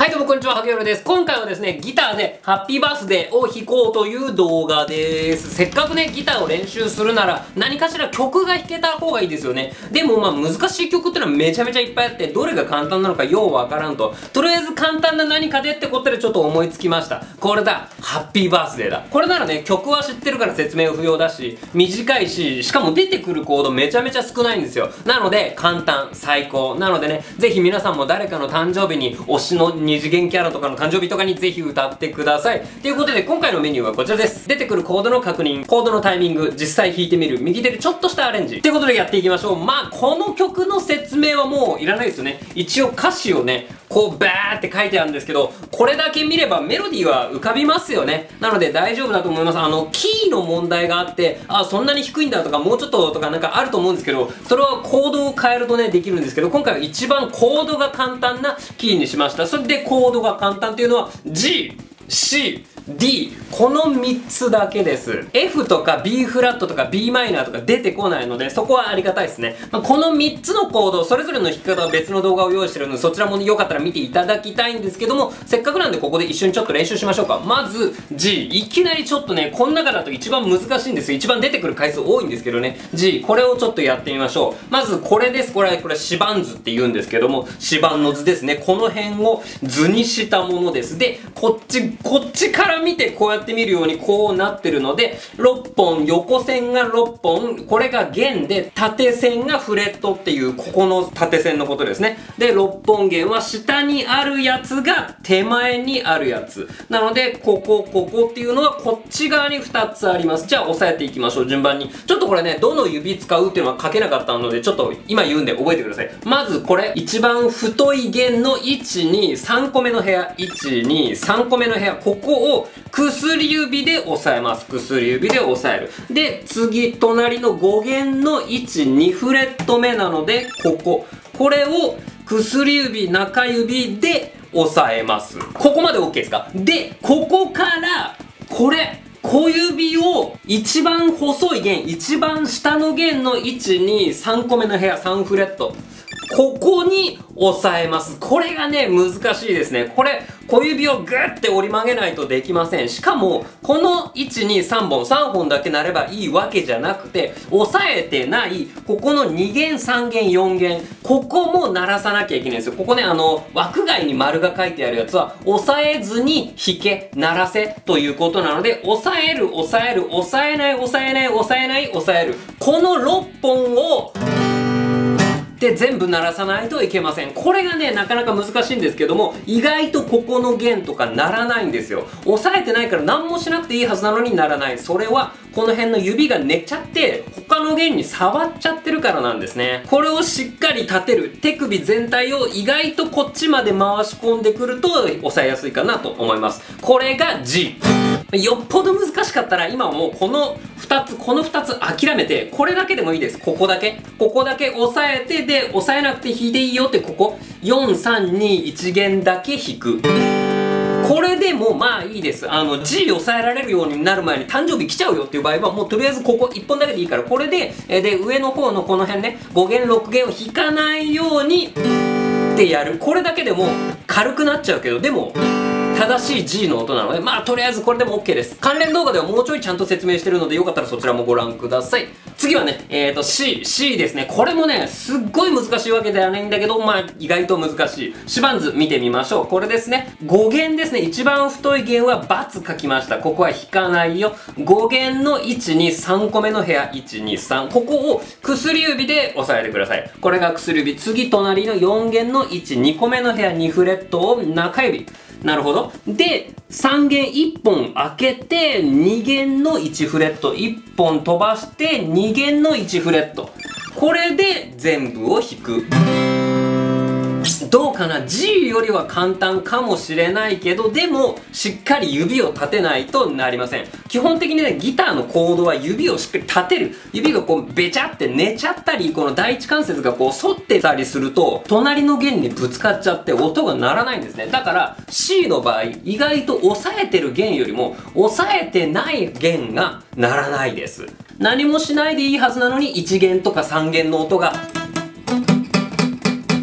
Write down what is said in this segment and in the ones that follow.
はいどうもこんにちは、はげよるです。今回はですね、ギターでハッピーバースデーを弾こうという動画です。せっかくね、ギターを練習するなら何かしら曲が弾けた方がいいですよね。でも難しい曲ってのはめちゃめちゃいっぱいあって、どれが簡単なのかようわからんと。とりあえず簡単な何かでってことでちょっと思いつきました。これだ、ハッピーバースデーだ。これならね、曲は知ってるから説明不要だし、短いし、しかも出てくるコードめちゃめちゃ少ないんですよ。なので、簡単、最高。なのでね、ぜひ皆さんも誰かの誕生日に推しの二次元キャラとかの誕生日とかにぜひ歌ってください。ということで今回のメニューはこちらです。出てくるコードの確認、コードのタイミング、実際弾いてみる、右手でちょっとしたアレンジ。ということでやっていきましょう。この曲の説明はもういらないですよね。一応歌詞をね、こうバーって書いてあるんですけど、これだけ見ればメロディーは浮かびますよね。なので大丈夫だと思います。キーの問題があって、そんなに低いんだとか、もうちょっととかなんかあると思うんですけど、それはコードを変えるとね、できるんですけど、今回は一番コードが簡単なキーにしました。それでコードが簡単っていうのは G、C、D、この3つだけです。F とか B フラットとか B マイナーとか出てこないので、そこはありがたいですね。この3つのコード、それぞれの弾き方は別の動画を用意してるので、そちらもよかったら見ていただきたいんですけども、せっかくなんでここで一緒にちょっと練習しましょうか。まず G。いきなりちょっとね、この中だと一番難しいんですよ。一番出てくる回数多いんですけどね。G。これをちょっとやってみましょう。まずこれです。これ指板図って言うんですけども、指板の図ですね。この辺を図にしたものです。で、こっちから見てこうやって見るようにこうなってるので、6本、横線が6本、これが弦で、縦線がフレットっていう、ここの縦線のことですね。で、6本弦は下にあるやつが手前にあるやつ。なので、ここっていうのはこっち側に2つあります。じゃあ、押さえていきましょう、順番に。ちょっとこれね、どの指使うっていうのは書けなかったので、ちょっと今言うんで覚えてください。まずこれ、一番太い弦の1、2、3個目の部屋。1、2、3個目の部屋。ここを薬指で押さえます。薬指で押さえる。で、次、隣の5弦の1、2フレット目なので、これを薬指、中指で押さえます。ここまで OK ですか？で、ここから、これ、小指を一番細い弦、一番下の弦の1、2、3個目の部屋、3フレット。ここに押さえます。これがね、難しいですね。これ、小指をグッて折り曲げないとできません。しかも、この1、2、3本、3本だけなればいいわけじゃなくて、押さえてない、ここの2弦、3弦、4弦、ここも鳴らさなきゃいけないんですよ。ここね、枠外に丸が書いてあるやつは、押さえずに弾け、鳴らせということなので、押さえる、押さえる、押さえない、押さえない、押さえない、押さえる。この6本を、で全部鳴らさないといけません。これがね、なかなか難しいんですけども、意外とここの弦とか鳴らないんですよ。押さえてないから何もしなくていいはずなのに鳴らない。それは、この辺の指が寝ちゃって、他の弦に触っちゃってるからなんですね。これをしっかり立てる。手首全体を意外とこっちまで回し込んでくると、押さえやすいかなと思います。これが G。よっぽど難しかったら今はもうこの2つ諦めて、これだけでもいいです。ここだけ押さえて、で、押さえなくて弾いていいよって、ここ、4、3、2、1弦だけ弾く。これでもいいです。G 押さえられるようになる前に誕生日来ちゃうよっていう場合は、もうとりあえずここ1本だけでいいから、これで、上の方のこの辺ね、5弦、6弦を弾かないようにってやる。これだけでも軽くなっちゃうけど、でも、正しい G の音なので、とりあえずこれでも OK です。関連動画ではもうちょいちゃんと説明してるので、よかったらそちらもご覧ください。次はね、C ですね。これもね、すっごい難しいわけではないんだけど、意外と難しい。指板図見てみましょう。これですね。5弦ですね。一番太い弦は×書きました。ここは弾かないよ。5弦の1、2、3個目の部屋、1、2、3。ここを薬指で押さえてください。これが薬指。次、隣の4弦の1、2個目の部屋、2フレットを中指。なるほど。で、3弦1本開けて、2弦の1フレット。1本飛ばして、2弦の1フレット。これで全部を弾く。どうかな？ G よりは簡単かもしれないけど、でも、しっかり指を立てないとなりません。基本的にね、ギターのコードは指をしっかり立てる。指がこう、べちゃって寝ちゃったり、この第一関節がこう、反ってたりすると、隣の弦にぶつかっちゃって音が鳴らないんですね。だから、C の場合、意外と押さえてる弦よりも、押さえてない弦が鳴らないです。何もしないでいいはずなのに、1弦とか3弦の音が、と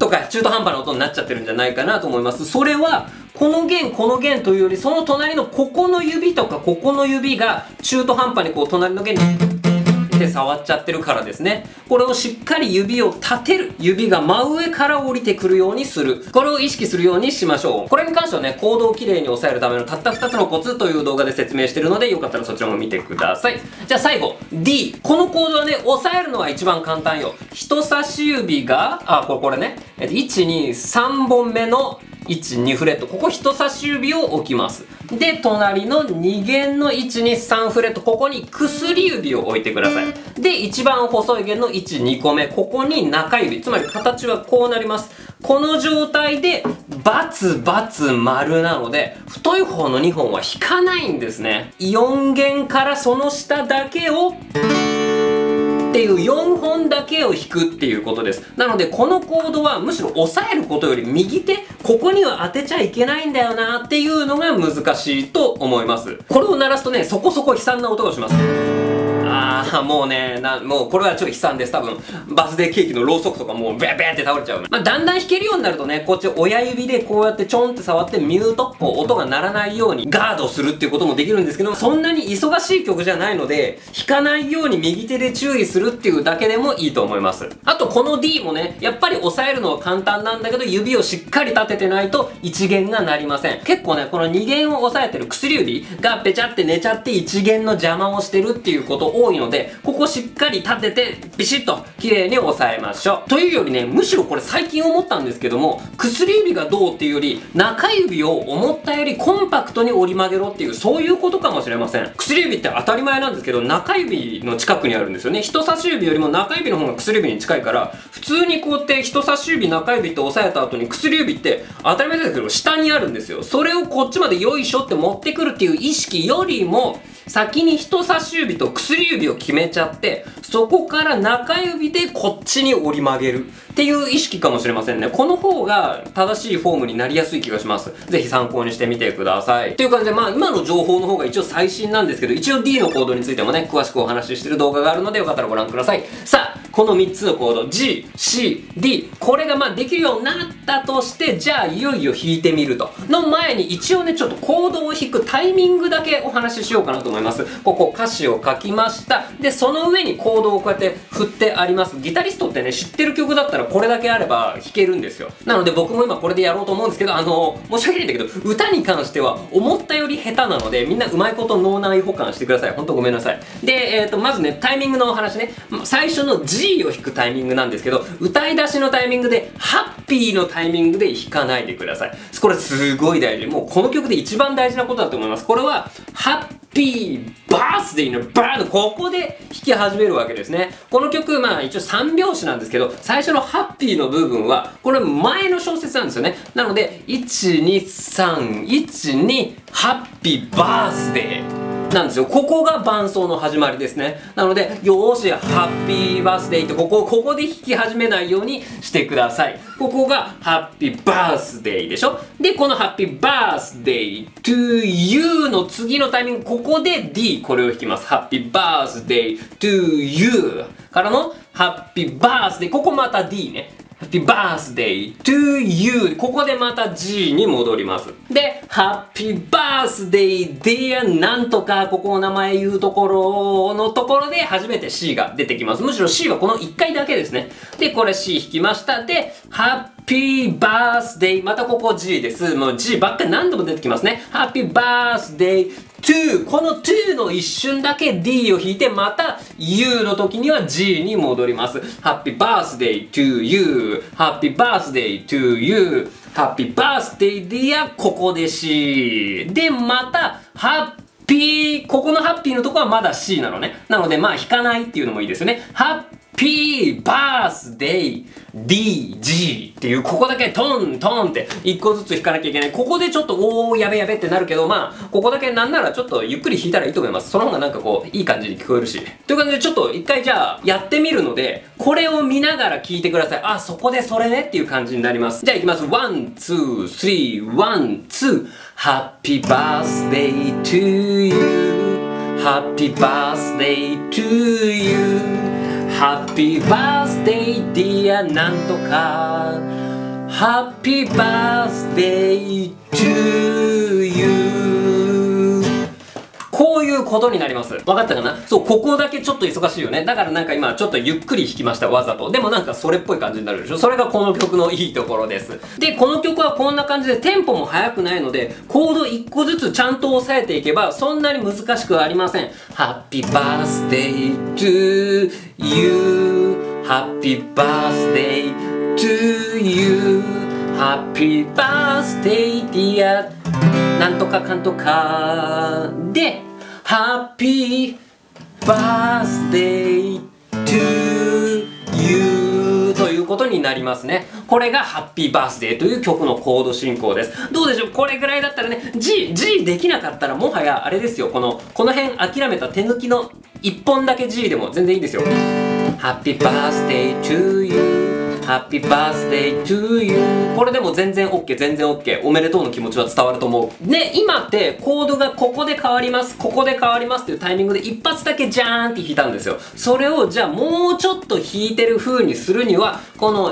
とか中途半端な音になっちゃってるんじゃないかなと思います。それは、この弦というより、その隣のここの指とかここの指が中途半端にこう隣の弦にって触っちゃってるからですね。これをしっかり指を立てる。指が真上から降りてくるようにする。これを意識するようにしましょう。これに関してはね、コードをきれいに押さえるためのたった2つのコツという動画で説明してるので、よかったらそちらも見てください。じゃあ最後、D。このコードはね、押さえるのは一番簡単よ。人差し指が、これね、1、2、3本目の1、2フレット。ここ人差し指を置きます。で、隣の2弦の1、2、3フレット。ここに薬指を置いてください。で、一番細い弦の1、2個目。ここに中指。つまり形はこうなります。この状態で、×、×、丸なので、太い方の2本は弾かないんですね。4弦からその下だけを、っていう4本だけを弾くっていうことです。なのでこのコードはむしろ押さえることより右手、ここには当てちゃいけないんだよなっていうのが難しいと思います。これを鳴らすとね、そこそこ悲惨な音がします。もうね、もうこれはちょっと悲惨です。多分、バースデーケーキのろうそくとかもうベーベーって倒れちゃう。だんだん弾けるようになるとね、こっち親指でこうやってちょんって触ってミュート、こう音が鳴らないようにガードするっていうこともできるんですけど、そんなに忙しい曲じゃないので、弾かないように右手で注意するっていうだけでもいいと思います。あとこの D もね、やっぱり押さえるのは簡単なんだけど、指をしっかり立ててないと1弦が鳴りません。結構ね、この2弦を押さえてる薬指がペチャって寝ちゃって1弦の邪魔をしてるっていうこと多いので、ここしっかり立ててビシッと綺麗に押さえましょう。というよりね、むしろこれ最近思ったんですけども、薬指がどうっていうより、中指を思ったよりコンパクトに折り曲げろっていう、そういうことかもしれません。薬指って当たり前なんですけど、中指の近くにあるんですよね。人差し指よりも中指の方が薬指に近いから、普通にこうやって人差し指、中指って押さえた後に薬指って当たり前ですけど下にあるんですよ。それをこっちまでよいしょって持ってくるっていう意識よりも、先に人差し指と薬指を決めちゃって、そこから中指でこっちに折り曲げるっていう意識かもしれませんね。この方が正しいフォームになりやすい気がします。ぜひ参考にしてみてください。という感じで、今の情報の方が一応最新なんですけど、一応 D のコードについてもね、詳しくお話ししてる動画があるので、よかったらご覧ください。さあ、この3つのコード、G、C、D、これができるようになったとして、じゃあいよいよ弾いてみると。の前に一応ね、ちょっとコードを弾くタイミングだけお話ししようかなと思います。ここ歌詞を書きました。で、その上にコードをこうやって振ってあります。ギタリストってね、知ってる曲だったらこれだけあれば弾けるんですよ。なので僕も今これでやろうと思うんですけど、申し訳ないんだけど、歌に関しては思ったより下手なので、みんなうまいこと脳内保管してください。ほんとごめんなさい。で、まずね、タイミングのお話ね。最初の G を弾くタイミングなんですけど、歌い出しのタイミングで、ハッピーのタイミングで弾かないでください。これすごい大事。もうこの曲で一番大事なことだと思います。これは、ハッピーバースデーのバーンここで弾き始めるわけですね。この曲、一応3拍子なんですけど、最初のハッピーの部分は、これ前の小節なんですよね。なので、1、2、3、1、2、ハッピーバースデー。なんですよ。ここが伴奏の始まりですね。なので、よーし、ハッピーバースデーってここで弾き始めないようにしてください。ここがハッピーバースデーでしょ。で、このハッピーバースデー to you の次のタイミング、ここで D、これを弾きます。ハッピーバースデー to you からのハッピーバースデー、ここまた D ね。Happy birthday to you ここでまた G に戻ります。で、Happy birthday dear なんとかここの名前言うところで初めて C が出てきます。むしろ C はこの1回だけですね。で、これ C 弾きました。で、Happy birthday またここ G です。もう G ばっかり何度も出てきますね。Happy birthday to この to の一瞬だけ D を弾いてまた U の時には G に戻ります。Happy birthday to you Happy birthday to you Happy birthday dear ここで C でまた Happy ここのハッピーのとこはまだ C なのね。なので弾かないっていうのもいいですよね。Happy birthday D、G っていうここだけトントンって1個ずつ弾かなきゃいけない。ここでちょっとおーやべやべってなるけどここだけなんならちょっとゆっくり弾いたらいいと思います。その方がなんかこういい感じに聞こえるし。という感じでちょっと一回じゃあやってみるのでこれを見ながら聞いてください。あ、そこでそれねっていう感じになります。じゃあいきます。1、2、3、1、2 Happy birthday to you Happy birthday to you Happy birthday dear なんとか Happy birthday to you こういうことになります。わかったかな？そう、ここだけちょっと忙しいよね。だからなんか今ちょっとゆっくり弾きました、わざと。でもなんかそれっぽい感じになるでしょ？それがこの曲のいいところです。で、この曲はこんな感じでテンポも速くないので、コード1個ずつちゃんと押さえていけばそんなに難しくありません。Happy birthday to you。Happy birthday to you。Happy birthday dear なんとかかんとかで Happy birthday to you ということになりますね。これが Happy birthday という曲のコード進行です。どうでしょう？これぐらいだったらね、G できなかったらもはやあれですよ、この辺諦めた手抜きの1本だけ G でも全然いいですよ。Happy birthday to you。Happy birthday to you これでも全然 OK 全然 OK おめでとうの気持ちは伝わると思う。で、今ってコードがここで変わりますここで変わりますっていうタイミングで一発だけジャーンって弾いたんですよ。それをじゃあもうちょっと弾いてる風にするにはこの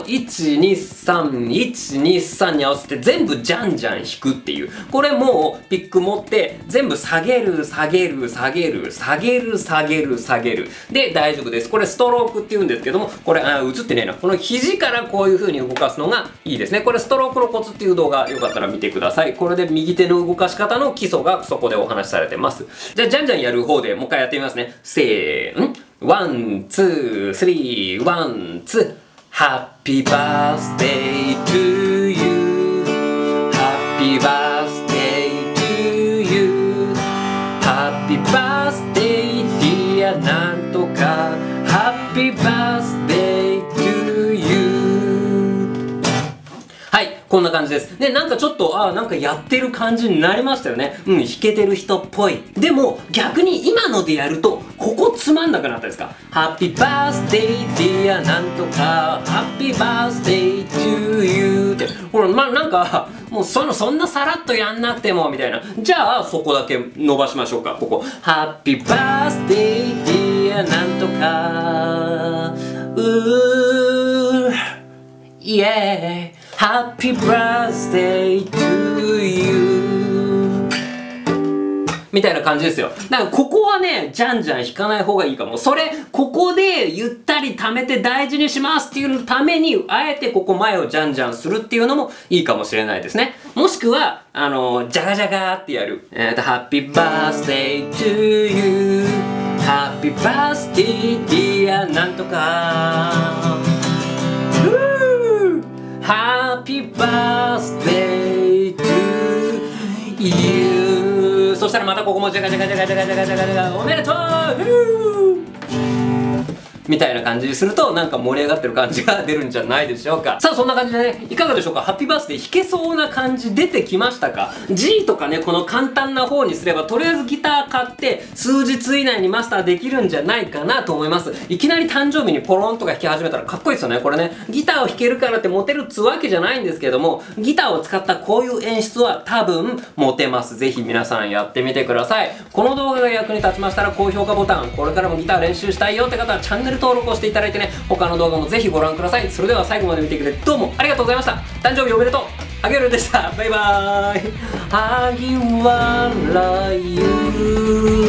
123に合わせて全部ジャンジャン弾くっていう、これもうピック持って全部下げる下げる下げる下げる下げる下げるで大丈夫です。これストロークって言うんですけども、これ映ってねえな、この肘からこういう風に動かすのがいいですね。これストロークのコツっていう動画よかったら見てください。これで右手の動かし方の基礎がそこでお話しされてます。じゃあじゃんじゃんやる方でもう一回やってみますね。せーん、ワンツースリーワンツー。Happy birthday to you Happy birthday to you Happy birthday dear なんとか Happy birthday to you はい、こんな感じです。で、なんかちょっと、なんかやってる感じになりましたよね。弾けてる人っぽい。でも、逆に今のでやると、ここつまんなくなったですか？ Happy birthday dear なんとか Happy birthday to you って、ほら、なんか、もうそんなさらっとやんなくても、みたいな。じゃあ、そこだけ伸ばしましょうか。ここ。Happy birthday dear なんとかYeah Happy birthday to you みたいな感じですよ。だからここはね、じゃんじゃん弾かない方がいいかも。ここでゆったり溜めて大事にしますっていうために、あえてここ前をじゃんじゃんするっていうのもいいかもしれないですね。もしくは、じゃがじゃがってやる。Happy birthday to you Happy birthday dear なんとかHappy birthday to you そしたらまたここもジャガジャガジャガジャガジャガジャガジャガおめでとうみたいな感じにするとなんか盛り上がってる感じが出るんじゃないでしょうか。さあそんな感じでね、いかがでしょうか。ハッピーバースデー弾けそうな感じ出てきましたか？ G とかね、この簡単な方にすればとりあえずギター買って数日以内にマスターできるんじゃないかなと思います。いきなり誕生日にポロンとか弾き始めたらかっこいいですよね。これね、ギターを弾けるからってモテるっつうわけじゃないんですけども、ギターを使ったこういう演出は多分モテます。ぜひ皆さんやってみてください。この動画が役に立ちましたら高評価ボタン、これからもギター練習したいよって方はチャンネル登録をしていただいてね、他の動画もぜひご覧ください。それでは最後まで見てくれてどうもありがとうございました。誕生日おめでとう。あげるでした。バイバーイ。萩原優